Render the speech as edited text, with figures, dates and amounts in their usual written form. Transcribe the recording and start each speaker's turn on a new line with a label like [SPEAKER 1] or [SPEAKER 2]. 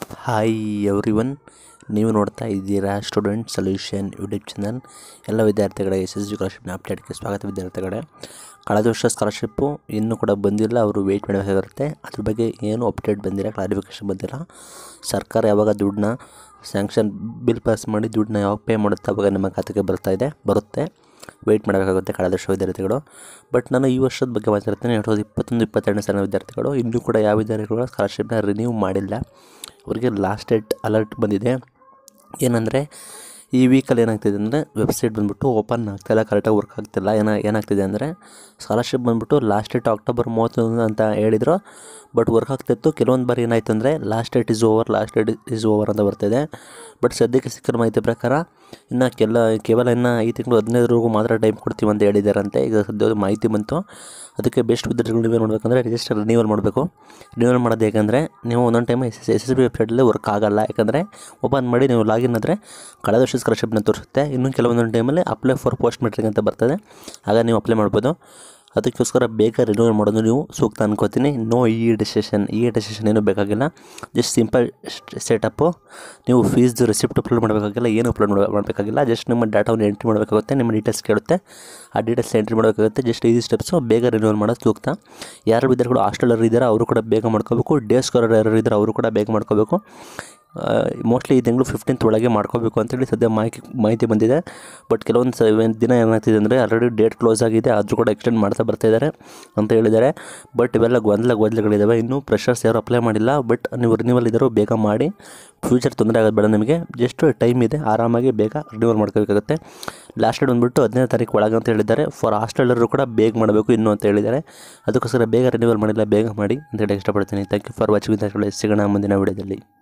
[SPEAKER 1] Hi everyone, ನೀವು ನೋಡ್ತಾ ಇದ್ದೀರಾ ಸ್ಟೂಡೆಂಟ್ ಸೊಲ್ಯೂಷನ್ ಯೂಟ್ಯೂಬ್ ಚಾನಲ್. ಎಲ್ಲ ವಿದ್ಯಾರ್ಥಿಗಳಿಗೆ SSP ಸ್ಕಾಲರ್ಶಿಪ್ನ ಅಪ್ಡೇಟ್ಗೆ ಸ್ವಾಗತ. ವಿದ್ಯಾರ್ಥಿಗಳೇ, ಕಳೆದ ವರ್ಷ ಸ್ಕಾಲರ್ಶಿಪ್ಪು ಇನ್ನೂ ಕೂಡ ಬಂದಿಲ್ಲ, ಅವರು ವೆಯ್ಟ್ ಮಾಡಬೇಕಾಗಿರುತ್ತೆ. ಅದ್ರ ಬಗ್ಗೆ ಏನು ಅಪ್ಡೇಟ್ ಬಂದಿಲ್ಲ, ಕ್ಲಾರಿಫಿಕೇಷನ್ ಬಂದಿಲ್ಲ. ಸರ್ಕಾರ ಯಾವಾಗ ದುಡ್ಡನ್ನ ಸ್ಯಾಂಕ್ಷನ್ ಬಿಲ್ ಪಾಸ್ ಮಾಡಿ ದುಡ್ಡನ್ನ ಯಾವಾಗ ಪೇ ಮಾಡುತ್ತೆ ಅವಾಗ ನಿಮ್ಮ ಖಾತೆಗೆ ಬರುತ್ತೆ. ವೆಯ್ಟ್ ಮಾಡಬೇಕಾಗುತ್ತೆ ಕಳೆದ ವರ್ಷ ವಿದ್ಯಾರ್ಥಿಗಳು. ಬಟ್ ನಾನು ಈ ವರ್ಷದ ಬಗ್ಗೆ ಮಾತಾಡ್ತೀನಿ. 2021-22 ಸಾಲಿನ ವಿದ್ಯಾರ್ಥಿಗಳು ಇನ್ನೂ ಕೂಡ ಯಾವ ವಿದ್ಯಾರ್ಥಿಗಳು ಸ್ಕಾಲರ್ಶಿಪ್ನ ರಿನ್ಯೂ ಮಾಡಿಲ್ಲ. ಅವರಿಗೆ ಲಾಸ್ಟ್ ಡೇಟ್ ಅಲರ್ಟ್ ಬಂದಿದೆ. ಏನಂದರೆ ಈ ವೀಕಲ್ಲಿ ಏನಾಗ್ತಿದೆ ಅಂದರೆ ವೆಬ್ಸೈಟ್ ಬಂದುಬಿಟ್ಟು ಓಪನ್ ಆಗ್ತಾಯಿಲ್ಲ, ಕರೆಕ್ಟಾಗಿ ವರ್ಕ್ ಆಗ್ತಿಲ್ಲ. ಏನಾಗ್ತಿದೆ ಅಂದರೆ ಸ್ಕಾಲರ್ಶಿಪ್ ಬಂದುಬಿಟ್ಟು ಲಾಸ್ಟ್ ಡೇಟ್ ಅಕ್ಟೋಬರ್ 31 ಅಂತ ಹೇಳಿದರು, ಬಟ್ ವರ್ಕ್ ಆಗ್ತಿತ್ತು. ಕೆಲವೊಂದು ಬಾರಿ ಏನಾಯಿತು ಅಂದರೆ ಲಾಸ್ಟ್ ಡೇಟ್ ಈಸ್ ಓವರ್ ಅಂತ ಬರ್ತಿದೆ. ಬಟ್ ಸದ್ಯಕ್ಕೆ ಸಿಕ್ಕಿರೋ ಮಾಹಿತಿ ಪ್ರಕಾರ ಇನ್ನು ಕೇವಲ ಇನ್ನು ಈ ತಿಂಗಳು 15ರವರೆಗೂ ಮಾತ್ರ ಟೈಮ್ ಕೊಡ್ತೀವಿ ಅಂತ ಹೇಳಿದ್ದಾರಂತೆ. ಈಗ ಸದ್ಯದ ಮಾಹಿತಿ ಬಂತು. ಅದಕ್ಕೆ ಬೆಸ್ಟ್ ವಿದ್ಯಾರ್ಥಿಗಳು ನೀವೇ ನೋಡಬೇಕಂದ್ರೆ ರಿಜಿಸ್ಟರ್ ರಿನ್ಯೂವಲ್ ಮಾಡಬೇಕು. ರಿನ್ಯೂವಲ್ ಮಾಡೋದು ಹೇಗೆಂದರೆ, ನೀವು ಒಂದೊಂದು ಟೈಮ್ SSP ವೆಬ್ಸೈಟಲ್ಲಿ ವರ್ಕ್ ಆಗೋಲ್ಲ. ಯಾಕಂದರೆ ಓಪನ್ ಮಾಡಿ ನೀವು ಲಾಗಿನ್ ಆದರೆ ಕಳೆದ ವರ್ಷದ ಸ್ಕಾಲರ್ಶಿಪ್ನ ತೋರಿಸುತ್ತೆ. ಇನ್ನು ಕೆಲವೊಂದೊಂದು ಟೈಮಲ್ಲಿ ಅಪ್ಲೈ ಫಾರ್ ಪೋಸ್ಟ್ ಮೆಟ್ರಿಕ್ ಅಂತ ಬರ್ತದೆ, ಆಗ ನೀವು ಅಪ್ಲೈ ಮಾಡ್ಬೋದು. ಅದಕ್ಕೋಸ್ಕರ ಬೇಗ ರಿನ್ಯೂವಲ್ ಮಾಡೋದು ನೀವು ಸೂಕ್ತ ಅನ್ಕೋತೀನಿ. ನೋ ಇ ರಿಜಿಸ್ಟ್ರೇಷನ್ ಏನೂ ಬೇಕಾಗಿಲ್ಲ. Just simple setup. ನೀವು ಫೀಸ್ದು ರೆಸಿಪ್ಟ್ ಅಪ್ಲೋಡ್ ಮಾಡಬೇಕಾಗಿಲ್ಲ, ಏನು ಅಪ್ಲೋಡ್ ಮಾಡಬೇಕಾಗಿಲ್ಲ. ಜಸ್ಟ್ ನಿಮ್ಮ ಡಾಟಾವನ್ನು ಎಂಟ್ರಿ ಮಾಡಬೇಕಾಗುತ್ತೆ. ನಿಮ್ಮ ಡೀಟೇಲ್ಸ್ ಕೇಳುತ್ತೆ, ಆ ಡೀಟೇಲ್ಸ್ ಎಂಟ್ರಿ ಮಾಡಬೇಕಾಗುತ್ತೆ. Just easy steps. ಬೇಗ ರಿನ್ಯೂವಲ್ ಮಾಡೋದು ಸೂಕ್ತ. ಯಾರು ವಿದ್ಯಾರ್ಥಿಗಳು ಹಾಸ್ಟೆಲರ್ ಇದ್ದಾರೆ ಅವರು ಕೂಡ ಬೇಗ ಮಾಡ್ಕೋಬೇಕು. ಡೇ ಸ್ಕಾಲರ್ ಯಾರು ಇದ್ದಾರೆ ಅವರು ಕೂಡ ಬೇಗ ಮಾಡ್ಕೋಬೇಕು. ಮೋಸ್ಟ್ಲಿ ಈ ತಿಂಗಳು 15th ಒಳಗೆ ಮಾಡ್ಕೋಬೇಕು ಅಂತೇಳಿ ಸದ್ಯ ಮಾಹಿತಿ ಬಂದಿದೆ. ಬಟ್ ಕೆಲವೊಂದು ದಿನ ಏನಾಗ್ತಿದೆ ಅಂದರೆ ಆಲ್ರೆಡಿ ಡೇಟ್ ಕ್ಲೋಸ್ ಆಗಿದೆ, ಆದರೂ ಕೂಡ ಎಕ್ಸ್ಟೆಂಡ್ ಮಾಡ್ತಾ ಬರ್ತಾಯಿದ್ದಾರೆ ಅಂತ ಹೇಳಿದ್ದಾರೆ. ಬಟ್ ಇವೆಲ್ಲ ಗೊಂದಲಗಳಿದ್ದಾವೆ. ಇನ್ನೂ ಫ್ರೆಷರ್ಸ್ ಯಾರು ಅಪ್ಲೈ ಮಾಡಿಲ್ಲ. ಬಟ್ ನೀವು ರಿನ್ಯೂವಲ್ ಇದ್ದರೂ ಬೇಗ ಮಾಡಿ, ಫ್ಯೂಚರ್ ತೊಂದರೆ ಆಗೋದು ಬೇಡ ನಿಮಗೆ. ಜಸ್ಟ್ ಟೈಮ್ ಇದೆ, ಆರಾಮಾಗಿ ಬೇಗ ರಿನ್ಯೂವಲ್ ಮಾಡ್ಕೋಬೇಕಾಗುತ್ತೆ. ಲಾಸ್ಟ್ ಡೇಟ್ ಬಂದುಬಿಟ್ಟು 15ನೇ ತಾರೀಕು ಒಳಗೆ ಅಂತ ಹೇಳಿದ್ದಾರೆ. ಫಾರ್ ಹಾಸ್ಟೆಲರು ಕೂಡ ಬೇಗ ಮಾಡಬೇಕು ಇನ್ನೂ ಅಂತ ಹೇಳಿದ್ದಾರೆ. ಅದಕ್ಕೋಸ್ಕರ ಬೇಗ ರಿನ್ಯೂವಲ್ ಮಾಡಿಲ್ಲ, ಬೇಗ ಮಾಡಿ ಅಂತೇಳಿ ಇಷ್ಟಪಡ್ತೀನಿ. Thank you for watching. ಸಿಗೋಣ ಮುಂದಿನ ವಿಡಿಯೋದಲ್ಲಿ.